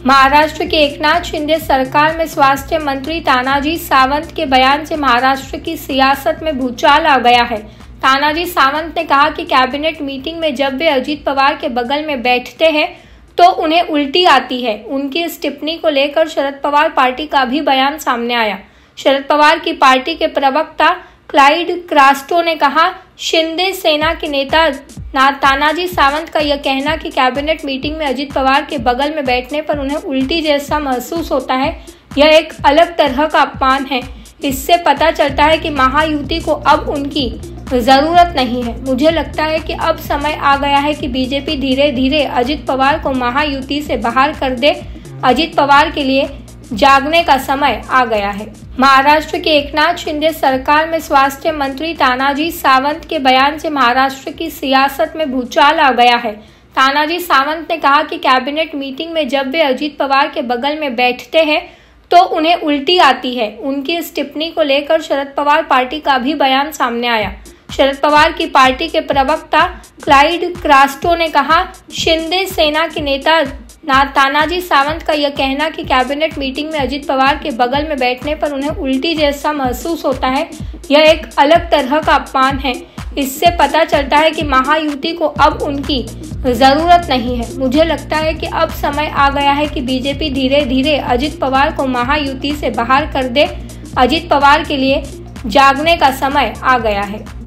महाराष्ट्र के एकनाथ शिंदे सरकार में स्वास्थ्य मंत्री तानाजी सावंत के बयान से महाराष्ट्र की सियासत में भूचाल आ गया है। तानाजी सावंत ने कहा कि कैबिनेट मीटिंग में जब वे अजित पवार के बगल में बैठते हैं तो उन्हें उल्टी आती है। उनकी इस टिप्पणी को लेकर शरद पवार पार्टी का भी बयान सामने आया। शरद पवार की पार्टी के प्रवक्ता क्लाइड क्रास्टो ने कहा, शिंदे सेना के नेता तानाजी सावंत का यह कहना कि कैबिनेट मीटिंग में अजित पवार के बगल में बैठने पर उन्हें उल्टी जैसा महसूस होता है, यह एक अलग तरह का अपमान है। इससे पता चलता है कि महायुति को अब उनकी जरूरत नहीं है। मुझे लगता है कि अब समय आ गया है कि बीजेपी धीरे धीरे अजित पवार को महायुति से बाहर कर दे। अजित पवार के लिए जागने का समय आ गया है। महाराष्ट्र के एकनाथ शिंदे सरकार में स्वास्थ्य मंत्री तानाजी सावंत के बयान से महाराष्ट्र की सियासत में भूचाल आ गया है। तानाजी सावंत ने कहा कि कैबिनेट मीटिंग में जब वे अजित पवार के बगल में बैठते हैं तो उन्हें उल्टी आती है। उनकी इस टिप्पणी को लेकर शरद पवार पार्टी का भी बयान सामने आया। शरद पवार की पार्टी के प्रवक्ता क्लाइड क्रास्टो ने कहा, शिंदे सेना के नेता तानाजी सावंत का यह कहना कि कैबिनेट मीटिंग में अजित पवार के बगल में बैठने पर उन्हें उल्टी जैसा महसूस होता है, यह एक अलग तरह का अपमान है। इससे पता चलता है कि महायुति को अब उनकी जरूरत नहीं है। मुझे लगता है कि अब समय आ गया है कि बीजेपी धीरे धीरे अजित पवार को महायुति से बाहर कर दे। अजित पवार के लिए जागने का समय आ गया है।